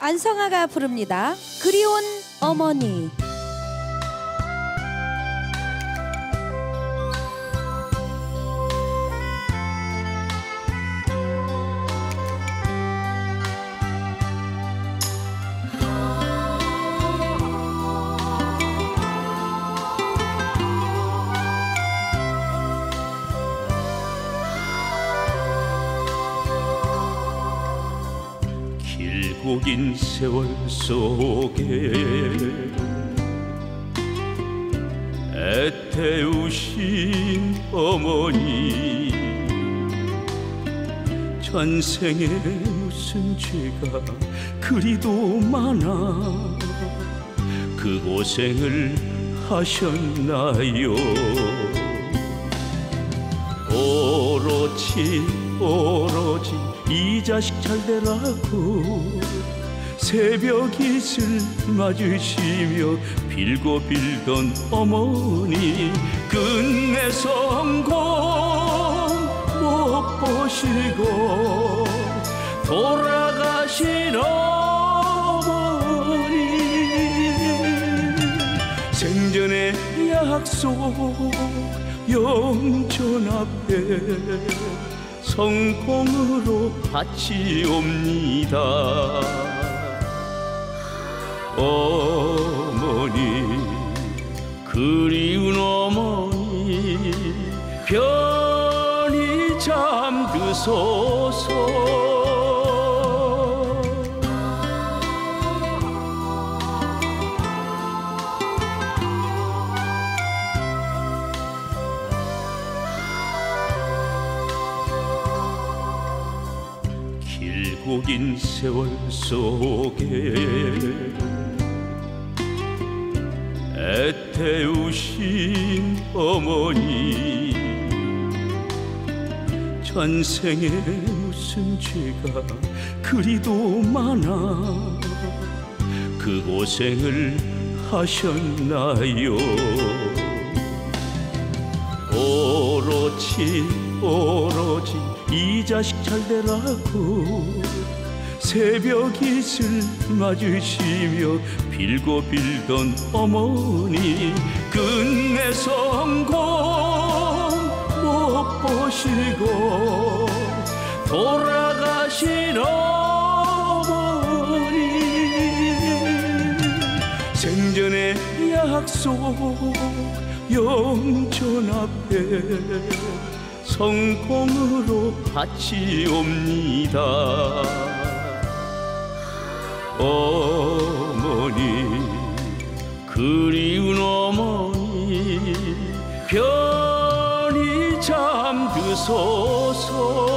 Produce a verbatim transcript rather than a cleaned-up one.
안성아가 부릅니다. 그리운 어머니. 길고 긴 세월 속에 애태우신 어머니, 전생에 무슨 죄가 그리도 많아 그 고생을 하셨나요. 오로지 오로지 이 자식 잘 되라고 새벽 이슬 맞으시며 빌고 빌던 어머니, 끝내 성공 못 보시고 돌아가신 어머니, 생전의 약속 영전 앞에 성공으로 바치옵니다. 어머니, 그리운 어머니, 편히 잠드소서. 길고 긴 세월 속에 애태우신 어머니, 전생에 무슨 죄가 그리도 많아 그 고생을 하셨나요. 오로지 오로지 이 자식 잘 되라고 새벽 이슬 맞으시며 빌고 빌던 어머니, 끝내 성공 못 보시고 돌아가신 어머니, 생전의 약속 영전 앞에 성공으로 바치옵니다. 어머니, 그리운 어머니, 편히 잠드소서.